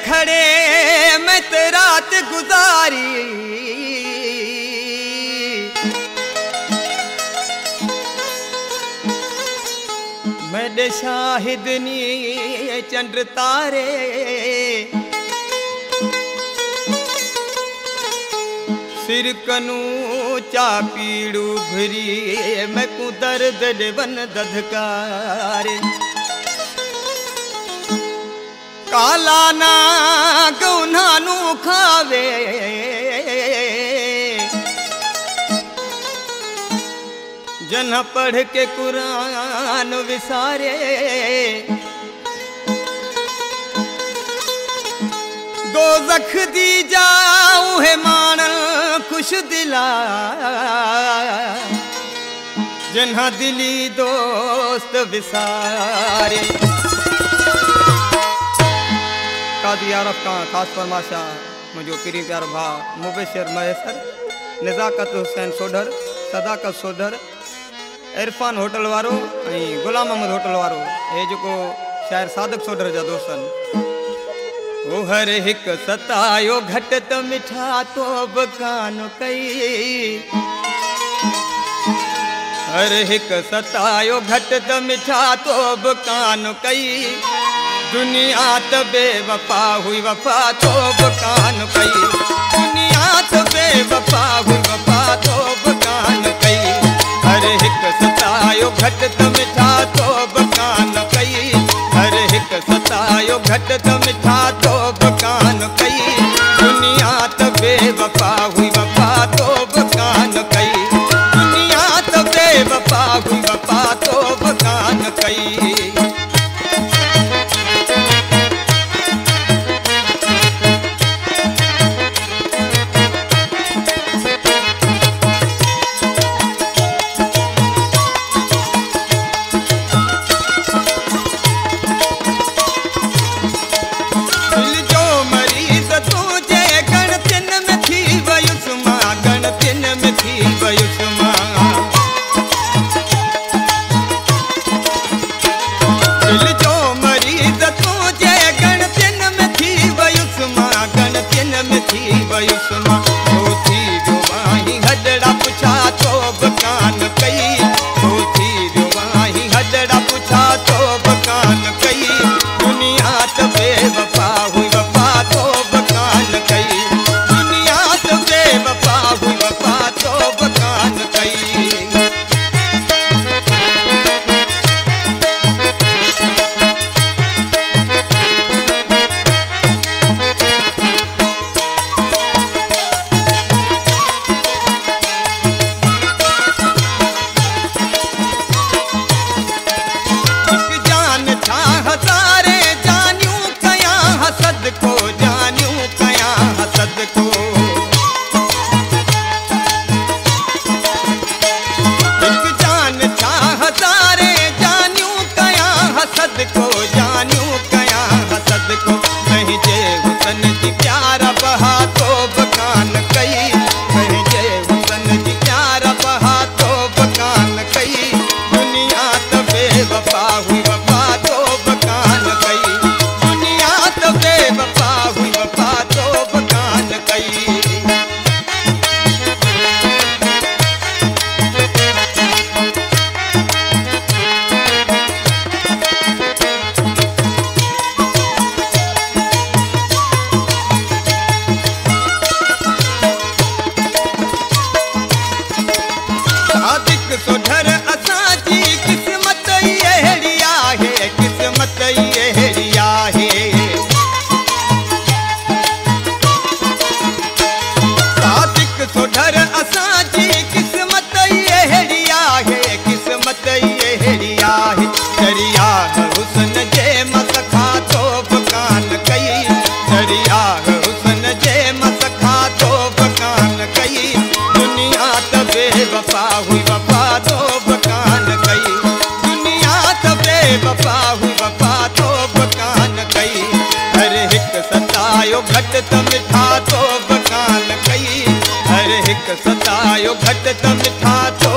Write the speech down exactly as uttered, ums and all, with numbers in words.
खड़े मैं ते रात गुजारी, मेरे शाहिदनी चंद्र तारे, सिर कनू चा पीड़ू भरी मैं को दर्द देवन दधकारे। काला ना गौनानू खावे जन पढ़ के कुरान विसारे। दो जख दी जाऊं है मानल खुश दिला जन्हा दिली दोस्त विसारे। कादी आरफ का खास फरमाशा मुझो पीरी प्यार भा मुबशर मयसर, नज़ाकत हुसैन सोडर, सदाकत सोडर, इरफान होटल वारो, गुलाम अहमद होटल वारो, ये जो शायर सादक सोडर जा दोस्तन। ओ हर हिक सतायो घट त मिठा तो बकान कई, हर हिक सतायो घट त मिठा तो बकान कई। दुनिया त बेवफा हुई वफा तो बकान कई, दुनिया त बेवफा हुई वफा तो बकान कई। हर हिक सतायो घट त मिठा तो बकान कई, हर हिक सतायो घट त मिठा तो बकान कई। दुनिया त बेवफा हुई वफा तो बकान कई, दुनिया त बेवफा हुई वफा तो बकान कई। बेवफा हुई वफा तो बकान कई, दुनिया त बेवफा हुई वफा तो बकान कई। हर हिक सतायो घट त मिठा तो बकान कई, हर हिक सतायो घट त मिठा तो